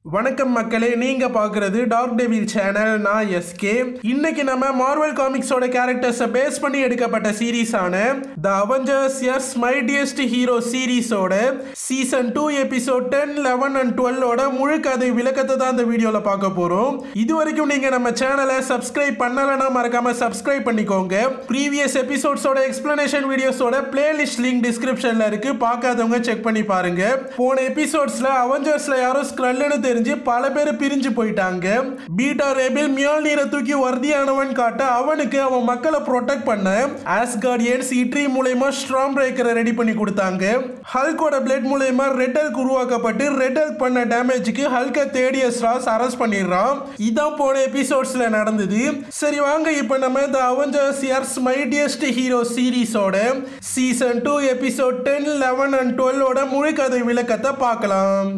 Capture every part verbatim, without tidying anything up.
வணக்கம் மக்களே, நீங்க பாக்குறது டார்க் டெவில் சேனல். நான் எஸ்கே. இன்னைக்கு நம்ம மார்வல் காமிக்ஸோட கேரக்டர்ஸை பேஸ் பண்ணி எடுக்கப்பட்ட சீரீஸான த அவெஞ்சர்ஸ் எஸ் மைட்டியஸ்ட் ஹீரோ சீரீஸோட season two episode ten eleven and twelve ஓட முழு கதை விளக்கத்தை தான் இந்த வீடியோல பார்க்க போறோம். இது வரைக்கும் நீங்க நம்ம சேனலை சப்ஸ்கிரைப் பண்ணலன்னா மறக்காம சப்ஸ்கிரைப் பண்ணிக்கோங்க. ப்ரீவியஸ் எபிசோட்ஸோட எக்ஸ்பிளனேஷன் வீடியோஸோட பிளேலிஸ்ட் லிங்க் டிஸ்கிரிப்ஷன்ல இருக்கு, பார்க்காதவங்க செக் பண்ணி பாருங்க. போன எபிசோட்ஸ்ல அவெஞ்சர்ஸ்ல யாரும் ஸ்க்ரல்லுன்னு தெரிஞ்சு பல பேர் பிரிஞ்சு போயிட்டாங்க. பீட்டா ரேபிள் மியால்நீரை தூக்கி வர்தியானவன் காட்ட அவனுக்கு அவன் மக்களை ப்ரொடெக்ட் பண்ண ஆஸ்கார்டியன்ஸ் இட்ரி மூலமா ஸ்ட்ராம் பிரேக்கரை ரெடி பண்ணி கொடுத்தாங்க. ஹல்கோட பிளேட் மூலமா ரெட் ஹல்க் உருவாக்கப்பட்டு ரெட் ஹல்க் பண்ண டேமேஜுக்கு ஹல்கை தேடிய ஸ்ட்ராஸ் அரெஸ்ட் பண்ணிடுறான். இதான் போன எபிசோட்ஸ்ல நடந்தது. சரி வாங்க இப்போ நம்ம த அவெஞ்சர்ஸ் எஸ் மைட்டியஸ்ட் ஹீரோ சீரீஸோட season two episode ten eleven and twelve ஓட முழு கதை விளக்கத்தை பார்க்கலாம்.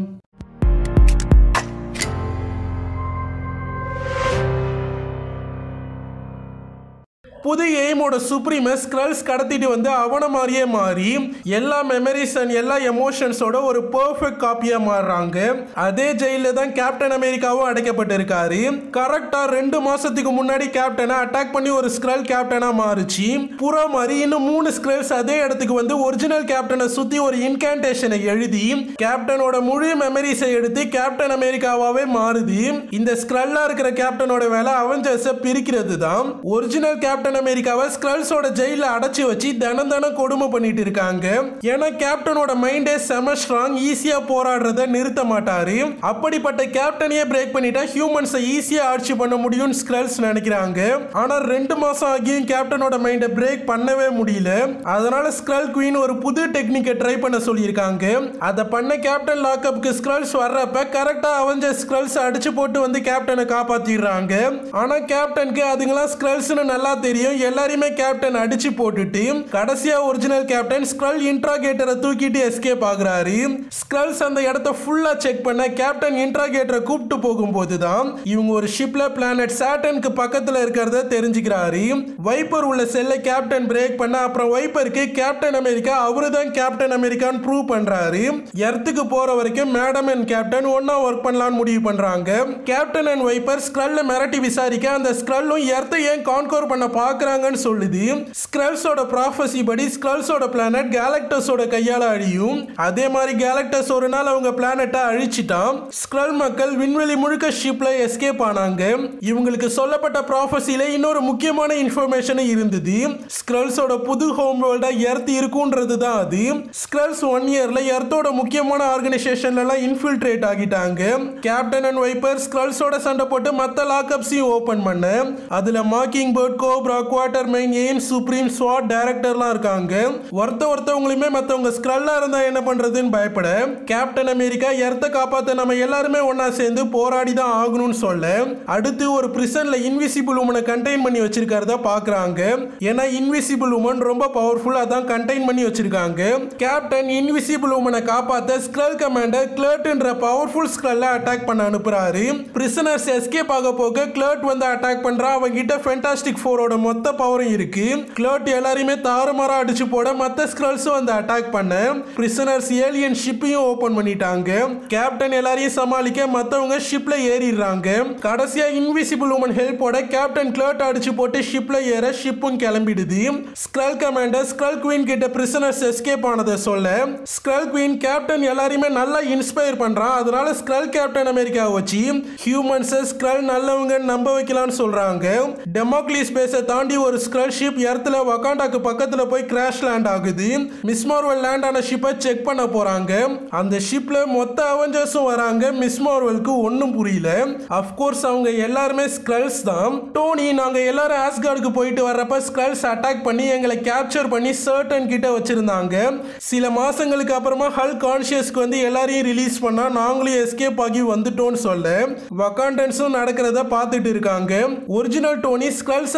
புது எய்மோட சுப்ரீமை ஸ்க்ரல்ஸ் கடத்திட்டு வந்து அவனை மாதிரியே மாறி எல்லா மெமரிஸ் அண்ட் எல்லா எமோஷன்ஸோட ஒரு பெர்ஃபெக்ட் காப்பியா மாறுறாங்க. அதே ஜெயில தான் கேப்டன் அமெரிக்காவும் அடைக்கப்பட்டு இருக்காரு. கரெக்டா ரெண்டு மாசத்துக்கு முன்னாடி கேப்டனை அட்டாக் பண்ணி ஒரு ஸ்க்ரல் கேப்டனா மாறுச்சு. புறா மாதிரி இன்னும் மூணு ஸ்க்ரல்ஸ் அதே இடத்துக்கு வந்து ஒரிஜினல் கேப்டனை சுத்தி ஒரு இன்கான்டேஷனை எழுதி கேப்டனோட முழு மெமரிஸை எடுத்து கேப்டன் அமெரிக்காவாவே மாறுது. இந்த ஸ்க்ரல்லா இருக்கிற கேப்டனோட வேலை அவெஞ்சர்ஸை பிரிக்கிறது தான். ஒரிஜினல் கேப்டன் அமெரிக்காவை ஸ்க்ரல்ஸோட ஜெயில அடைச்சு வச்சு தினம் தினம் கொடுமை பண்ணிட்டு இருக்காங்க. ஏன்னா கேப்டனோட மைண்டே செம ஸ்ட்ராங், ஈஸியா போராடுறத நிறுத்த மாட்டாரு. அப்படிப்பட்ட கேப்டனையே பிரேக் பண்ணிட்டா ஹியூமன்ஸை ஈஸியா ஆட்சி பண்ண முடியும்னு ஸ்க்ரல்ஸ் நினைக்கிறாங்க. ஆனா ரெண்டு மாசம் ஆகியும் கேப்டனோட மைண்டை பிரேக் பண்ணவே முடியல. அதனால ஸ்க்ரல் குவீன் ஒரு புது டெக்னிக்கை ட்ரை பண்ண சொல்லியிருக்காங்க. அதை பண்ண கேப்டன் லாக்அப்க்கு ஸ்க்ரல்ஸ் வர்றப்ப கரெக்டா அவெஞ்சர்ஸ் ஸ்க்ரல்ஸ் அடிச்சு போட்டு வந்து கேப்டனை காப்பாத்திடுறாங்க. ஆனா கேப்டனுக்கு அதுங்களாம் ஸ்க்ரல்ஸ்னு நல்லா தெரியும். எல்லாரையுமே கேப்டன் அடிச்சு போட்டுட்டு கடைசியா ஒரிஜினல் கேப்டன் ஸ்க்ரல் இன்ட்ராகேட்டரை தூக்கிட்டு எஸ்கேப் ஆகுறாரு. ஸ்க்ரல்ஸ் அந்த இடத்தை ஃபுல்லா செக் பண்ண கேப்டன் இன்ட்ராகேட்டரை கூப்பிட்டு போகும்போது தான் இவங்க ஒரு ஷிப்ல பிளானட் சாட்டனுக்கு பக்கத்துல இருக்கிறத தெரிஞ்சுக்கிறாரு. வைப்பர் உள்ள செல்லை கேப்டன் பிரேக் பண்ண அப்புறம் வைப்பருக்கு கேப்டன் அமெரிக்கா அவரு தான் கேப்டன் அமெரிக்கான்னு ப்ரூவ் பண்றாரு. எர்த்துக்கு போற வரைக்கும் மேடம் அண்ட் கேப்டன் ஒன்னா ஒர்க் பண்ணலாம்னு முடிவு பண்றாங்க. கேப்டன் அண்ட் வைப்பர் ஸ்க்ரல்ல மிரட்டி விசாரிக்க அந்த ஸ்க்ரல்லும் எர்த்தை ஏன் கான்கோர் பண்ண பார்க்கறாங்கன்னு சொல்லுது. ஸ்க்ரல்ஸோட ப்ராஃபஸி படி ஸ்க்ரல்ஸோட பிளானட் கேலக்டஸோட கையால அழியும். அதே மாதிரி கேலக்டஸ் ஒரு நாள் அவங்க பிளானட்டை அழிச்சிட்டான். ஸ்க்ரல் மக்கள் விண்வெளி முழுக்க ஷிப்ல எஸ்கேப் ஆனாங்க. இவங்களுக்கு சொல்லப்பட்ட ப்ராஃபஸில இன்னொரு முக்கியமான இன்ஃபர்மேஷன் இருந்தது. ஸ்க்ரல்ஸோட புது ஹோம் வேர்ல்டா எர்த் இருக்குன்றது தான் அது. ஸ்க்ரல்ஸ் ஒன் இயர்ல எர்த்தோட முக்கியமான ஆர்கனைசேஷன்ல எல்லாம் இன்ஃபில்ட்ரேட் ஆகிட்டாங்க. கேப்டன் அண்ட் வைப்பர் ஸ்க்ரல்ஸோட சண்டை போட்டு மத்த லாக்அப்ஸையும் ஓபன் பண்ண அதுல Mockingbird, Cobra, Quartermain, AIM, Supreme, ஸ்வாட் டைரக்டர்லாம் இருக்காங்க. ஒருத்த ஒருத்தவங்களுமே மற்றவங்க ஸ்க்ரல்லா இருந்தா என்ன பண்றதுன்னு பயப்பட கேப்டன் அமெரிக்கா எர்த்தை காப்பாத்த நம்ம எல்லாருமே ஒன்னா சேர்ந்து போராடி தான் ஆகணும்னு சொல்ல அடுத்து ஒரு பிரிசன்ல இன்விசிபிள் உமனை கண்டெயின் பண்ணி வச்சிருக்கிறத பாக்குறாங்க. ஏன்னா இன்விசிபிள் உமன் ரொம்ப பவர்ஃபுல், அதான் கண்டெயின் பண்ணி வச்சிருக்காங்க. கேப்டன் இன்விசிபிள் உமனை காப்பாத்த ஸ்க்ரல் கமாண்டர் கிளர்ட்ன்ற பவர்ஃபுல் ஸ்க்ரல்ல அட்டாக் பண்ண அனுப்புறாரு. பிரிசனர்ஸ் எஸ்கேப் ஆக போக கிளர்ட் வந்து அட்டாக் பண்றா. அவங்க கிட்ட ஃபேண்டாஸ்டிக் ஃபோரோட மொத்த பவரும் இருக்கு. கிளர்ட் எல்லாரையுமே தாறுமாறா அடிச்சு போட மத்த ஸ்க்ரல்ஸும் வந்து அட்டாக் பண்ண பிரிசனர்ஸ் ஏலியன் ஷிப்பையும் ஓபன் பண்ணிட்டாங்க. கேப்டன் எல்லாரையும் சமாளிக்க மத்தவங்க ஷிப்ல ஏறிடுறாங்க. கடைசியா இன்விசிபிள் உமன் ஹெல்ப்போட கேப்டன் கிளர்ட் அடிச்சு போட்டு ஷிப்ல ஏற ஷிப்பும் கிளம்பிடுது. ஸ்க்ரல் கமாண்டர் ஸ்க்ரல் குவீன் கிட்ட பிரிசனர்ஸ் எஸ்கேப் ஆனதை சொல்ல ஸ்க்ரல் குவீன் கேப்டன் எல்லாரையுமே நல்லா இன்ஸ்பயர் பண்றான். அதனால ஸ்க்ரல் கேப்டன் அமெரிக்கா வச்சு ஹியூமன்ஸ் ஸ்க்ரல் நல்லவங்க நம்ப வைக்கலாம்னு சொல்றாங்க. டெமோக்லிஸ் ஸ்பேஸை தாண்டி ஒரு ஸ்க்ரல் ஷிப் எர்த்ல வகாண்டாக்கு பக்கத்துல போய் கிராஷ் லேண்ட் ஆகுது. மிஸ் மார்வல் லேண்ட் ஆன ஷிப்பை செக் பண்ண போறாங்க. அந்த ஷிப்ல மொத்த அவெஞ்சர்ஸும் வராங்க. மிஸ் மார்வலுக்கு ஒன்னும் புரியல. அஃப்கோர்ஸ் அவங்க எல்லாருமே ஸ்க்ரல்ஸ் தான். டோனி, நாங்க எல்லாரும் ஆஸ்கார்டுக்கு போயிட்டு வர்றப்ப ஸ்க்ரல்ஸ் அட்டாக் பண்ணி எங்களை கேப்சர் பண்ணி சர்டன் கிட்ட வச்சிருந்தாங்க. சில மாசங்களுக்கு அப்புறமா ஹல்க் கான்ஷியஸ்க்கு வந்து எல்லாரையும் ரிலீஸ் பண்ணா நாங்களும் எஸ்கேப் ஆகி வந்துட்டோம்னு சொல்ல வகாண்டன்ஸும் நடக்கிறத பார்த்துட்டு இருக்காங்க. Original Tony Skrulls identify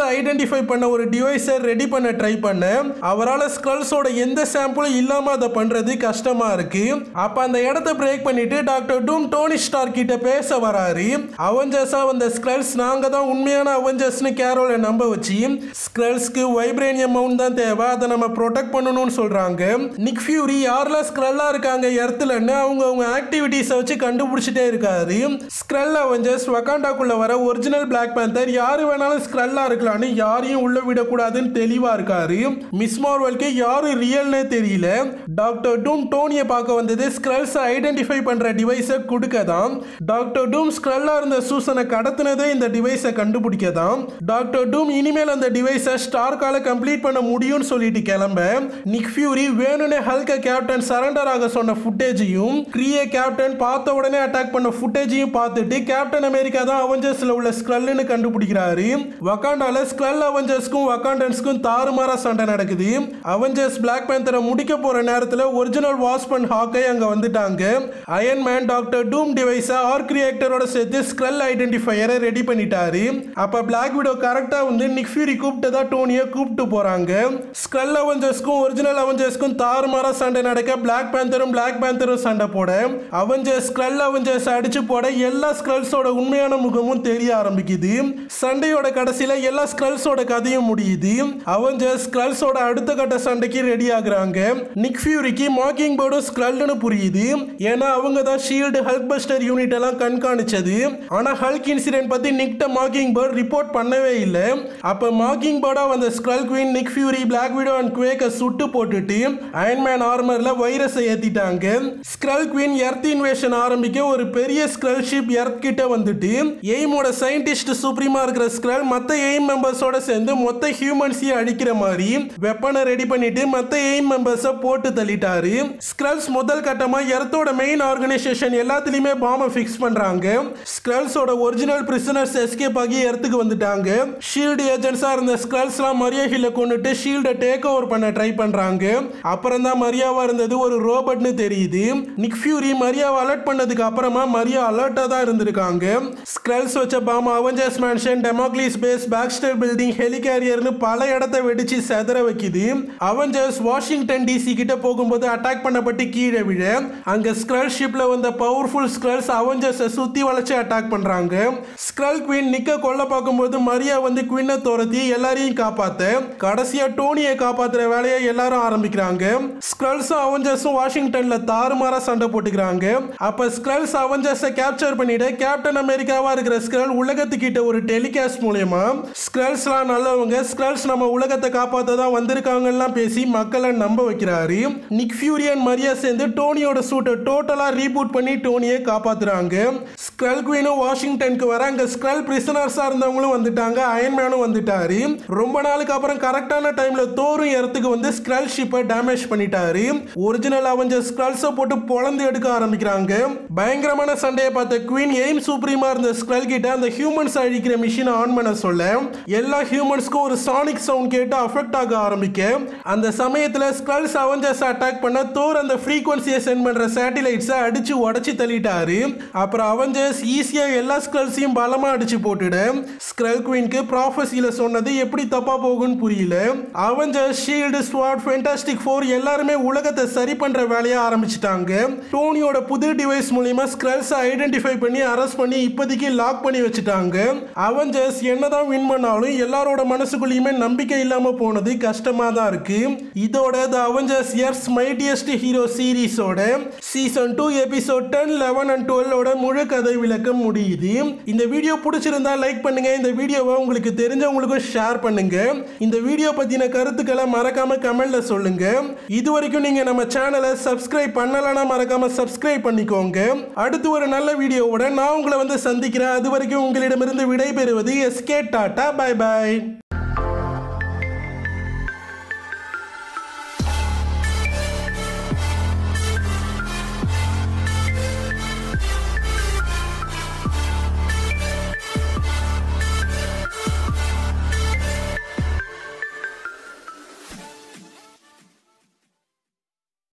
identify பண்ண ஒரு டிவைஸை ரெடி பண்ண ட்ரை பண்ண அவரால் ஸ்க்ரல்ஸோட எந்த சாம்பிளும் இல்லாம அதை பண்றது கஷ்டமா இருக்கு. அப்ப அந்த இடத்தை பிரேக் பண்ணிட்டு டாக்டர் டூம் டோனி ஸ்டார்க் கிட்ட பேச வராரு. அவெஞ்சர்ஸா வந்த ஸ்க்ரல்ஸ் நாங்க தான் உண்மையான அவெஞ்சர்ஸ்னு கேரோலை நம்ப வச்சு ஸ்க்ரல்ஸ்க்கு வைப்ரேனியம் மவுண்ட் தான் தேவை, அதை நம்ம ப்ரொடெக்ட் பண்ணணும்னு சொல்றாங்க. நிக் ஃபியூரி யாரெல்லாம் ஸ்க்ரல்லா இருக்காங்க எர்த்லன்னு அவங்க அவங்க ஆக்டிவிட்டீஸை வச்சு கண்டுபிடிச்சிட்டே இருக்காரு. ஸ்க்ரல் அவெஞ்சர்ஸ் வகாண்டாக்குள்ள வர ஒரிஜினல் பிளாக் பேந்தர் யாரு வேணாலும் ஸ்க்ரல்லா இருக்கலாம்னு யாரையும் உள்ள விடக்கூடாதுன்னு தெளிவா இருக்காரு. மிஸ் மார்வெலுக்கு யாரு ரியல்னே தெரியல. டாக்டர் டூம் டோனியை பார்க்க வந்தது ஸ்க்ரல்ஸை ஐடென்டிஃபை பண்ற டிவைஸை கொடுக்க தான். டாக்டர் டூம் ஸ்க்ரல்லா இருந்த சூசனை கடத்தினதே இந்த டிவைஸை கண்டுபிடிக்க தான். டாக்டர் டூம் இனிமேல் அந்த டிவைஸை ஸ்டார்க்கால கம்ப்ளீட் பண்ண முடியும்னு சொல்லிட்டு கிளம்ப நிக் ஃபியூரி வேணும்னே ஹல்க கேப்டன் சரண்டர் ஆக சொன்ன ஃபுட்டேஜையும் கிரியே கேப்டன் பார்த்த உடனே அட்டாக் பண்ண ஃபுட்டேஜையும் பார்த்துட்டு கேப்டன் அமெரிக்கா தான் அவெஞ்சர்ஸ்ல உள்ள ஸ்க்ரல்னு கண்டுபிடிக்கிறாரு. வகாண்டால ஸ்க்ரல் அவெஞ்சர்ஸ்க்கும் வகாண்டன்ஸ்க்கும் தாறுமாறா சண்டை நடக்குது. அவெஞ்சர்ஸ் பிளாக் பேந்தரை முடிக்க போற நேரத்தில் ஒரிஜினல் வாஸ்ப் அண்ட் ஹாக்கெய் அங்க வந்துட்டாங்க. அயன் மேன் டாக்டர் டூம் டிவைஸை ஆர்க் ரியாக்டரோட சேர்த்து ஸ்க்ரல் ஐடென்டிஃபையரை ரெடி பண்ணிட்டாரு. அப்ப பிளாக் விடோ கரெக்டா வந்து நிக் ஃபியூரி கூப்பிட்டதா டோனியை கூப்பிட்டு போறாங்க. ஸ்க்ரல் அவெஞ்சர்ஸ்க்கும் ஒரிஜினல் அவெஞ்சர்ஸ்க்கும் தாறுமாறா சண்டை நடக்க பிளாக் பேந்தரும் பிளாக் பேந்தரும் சண்டை போட அவெஞ்சர்ஸ் ஸ்க்ரல் அவெஞ்சர்ஸ் அடிச்சு போட எல்லா ஸ்க்ரல்ஸோட உண்மையான முகமும் தெரிய ஆரம்பிக்குது. சண்டையோட கடைசியில எல்லா ஸ்க்ரல்ஸோட கதையும் முடியுது. அவெஞ்சர்ஸ் ஸ்க்ரல்ஸோட அடுத்த கட்ட சண்டைக்கு ரெடி ஆகுறாங்க. நிக் ஃபியூரிக்கு மாக்கிங் பேர்டும் ஸ்க்ரல்னு புரியுது. ஏன்னா அவங்க தான் ஷீல்டு ஹல்க் பஸ்டர் யூனிட் எல்லாம் கண்காணிச்சது. ஆனா ஹல்க் இன்சிடென்ட் பத்தி நிக்ட மாக்கிங் பேர்ட் ரிப்போர்ட் பண்ணவே இல்லை. அப்ப மாக்கிங் பேர்டா வந்த Skrull queen Nick Fury Black Widow and குவேக்க சுட்டு போட்டுட்டு அயன்மேன் ஆர்மர்ல வைரஸை ஏத்திட்டாங்க. ஸ்க்ரல் குவீன் எர்த் இன்வேஷன் ஆரம்பிக்க ஒரு பெரிய ஸ்க்ரல் ஷிப் எர்த் கிட்ட வந்துட்டு எய்மோட சயின்டிஸ்ட் சுப்ரீமா இருக்கிற ஸ்க்ரல் மத்த எய்ம் மெம்பர்ஸோட சேர்ந்து மொத்த ஹியூமன்ஸையும் அடிக்கிற மாதிரி வெப்பனை ரெடி பண்ணிட்டு மத்த எய்ம் மெம்பர்ஸை போட்டு தள்ளிட்டாரு. ஸ்க்ரல்ஸ் முதல் கட்டமா எர்த்தோட மெயின் ஆர்கனைசேஷன் எல்லாத்துலயுமே பாம்பை ஃபிக்ஸ் பண்றாங்க. ஸ்க்ரல்ஸோட ஒரிஜினல் பிரிசனர்ஸ் எஸ்கேப் ஆகி எர்த்துக்கு வந்துட்டாங்க. ஷீல்டு ஏஜென்ட்ஸா இருந்த ஸ்க்ரல்ஸ்லாம் மரியா ஹில்ல கொண்டுட்டு ஷீல்டை டேக் ஓவர் பண்ண ட்ரை பண்றாங்க. அப்புறம் தான் மரியாவா இருந்தது ஒரு ரோபோட்னு தெரியுது. நிக் ஃபியூரி மரியாவை அலர்ட் பண்ணதுக்கு அப்புறமா மரியா அலர்ட்டா தான் இருந்திருக்காங்க. ஸ்க்ரல்ஸ் வச்ச bomb Avengers mansion, Damocles base, Baxter building, ஹெலிகாரியர்னு பல இடத்தை வெடிச்சு செதற வைக்குது. அவெஞ்சர்ஸ் வாஷிங்டன் டிசி கிட்ட போகும்போது அட்டாக் பண்ணப்பட்டு கீழே விழ அங்க ஸ்க்ரல் ஷிப்ல வந்த பவர்ஃபுல் ஸ்க்ரல்ஸ் அவெஞ்சர்ஸை சுத்தி வளைச்சு அட்டாக் பண்றாங்க. ஸ்க்ரல் குவீன் நிக்க கொல்ல பார்க்கும்போது மரியா வந்து குவீனை துரத்தி எல்லாரையும் காப்பாத்த கடைசியா டோனியை காப்பாத்துற வேலையை எல்லாரும் ஆரம்பிக்கிறாங்க. ஸ்க்ரல்ஸும் அவெஞ்சர்ஸும் வாஷிங்டன்ல தாறுமாறா சண்டை போட்டுக்கிறாங்க. அப்ப ஸ்க்ரல்ஸ் அவெஞ்சர்ஸை கேப்சர் பண்ணிட கேப்டன் அமெரிக்காவா இருக்கிற ஸ்க்ரல் உலகத்துக்கிட்ட ஒரு டெலிகாஸ்ட் மூலமா ஸ்க்ரல்ஸ்லாம் நல்லவங்க, ஸ்க்ரல்ஸ் நம்ம உலகத்தை காப்பாத்த தான் வந்திருக்காங்கலாம் பேசி மக்களை நம்ப வைக்கிறாரு. நிக் ஃபியூரி அண்ட் மரியா சேர்ந்து டோனியோட சூட்டை டோட்டலா ரீபூட் பண்ணி டோனியை காப்பாத்துறாங்க. ஸ்க்ரல் குவீனும் வாஷிங்டனுக்கு வர அங்க ஸ்க்ரல் பிரிசனர்ஸா இருந்தவங்களும் வந்துட்டாங்க. அயன்மேனும் வந்துட்டாரு. ரொம்ப நாளுக்கு அப்புறம் கரெக்டான டைம்ல தோரும் இடத்துக்கு வந்து ஸ்க்ரல் ஷிப்பை டேமேஜ் பண்ணிட்டாரு. ஒரிஜினல் அவெஞ்சர்ஸ் ஸ்க்ரல்ஸை போட்டு பொளந்து எடுக்க ஆரம்பிக்கிறாங்க. பயங்கரமான சண்டையை பார்த்த குவீன் எய்ம் சுப்ரீமா இருந்த ஸ்க்ரல் கிட்ட அந்த ஹியூமன்ஸ் அழிக்கிற மிஷினை ஆன் பண்ண சொல்ல எல்லா ஹியூமன்ஸ்க்கும் ஒரு சானிக் சவுண்ட் கேட்டு அஃபெக்ட் ஆக ஆரம்பிக்க அந்த சமயத்தில் ஸ்க்ரல்ஸ் அவெஞ்சர்ஸ் அட்டாக் பண்ண தோர் அந்த ஃப்ரீக்வன்சியை சென்ட் பண்ற சேட்டிலைட்ஸை அடிச்சு உடச்சி தள்ளிட்டாரு. அப்புறம் அவெஞ்சர்ஸ் ஈஸியா எல்லா ஸ்க்ரல்ஸையும் பலமா அடிச்சு போட்டுட ஸ்க்ரல் குவீனுக்கு ப்ராஃபஸில சொன்னது எப்படி தப்பா போகும்னு புரியல. அவெஞ்சர்ஸ், ஷீல்டு, ஸ்வாட், ஃபேண்டாஸ்டிக் ஃபோர் எல்லாருமே உலகத்தை சரி பண்ற வேலையை ஆரம்பிச்சிட்டாங்க. டோனியோட புது டிவைஸ் மூலமா ஸ்க்ரல்ஸை ஐடென்டிஃபை பண்ணி அரெஸ்ட் பண்ணி இப்போதைக்கு லாக் பண்ணி வச்சுட்டாங்க. அவெஞ்சர்ஸ் என்னதான் வின் பண்ணாலும் எல்லாரோட மனசுக்குள்ளேயுமே நம்பிக்கை இல்லாம போனது கஷ்டமா தான் இருக்கு. இதோட the Avengers earth's mightiest hero சீரிஸோட season two episode ten, eleven and twelve ஓட முழு கதை விளக்கம் முடியுது. இந்த வீடியோ பிடிச்சிருந்தா லைக் பண்ணுங்க. இந்த வீடியோவை உங்களுக்கு தெரிஞ்சவங்களுக்கும் ஷேர் பண்ணுங்க. இந்த வீடியோ பத்தின கருத்துக்களை மறக்காம கமெண்ட்ல சொல்லுங்க. இது வரைக்கும் நீங்க நம்ம சேனலை சப்ஸ்கிரைப் பண்ணலனா மறக்காம சப்ஸ்கிரைப் பண்ணிக்கோங்க. அடுத்து ஒரு நல்ல வீடியோவோட நான் உங்களை வந்து சந்திக்கிறேன். அது வரைக்கும் உங்களிடமிருந்து விடைபெறுவது எஸ்கே. Tata, by by.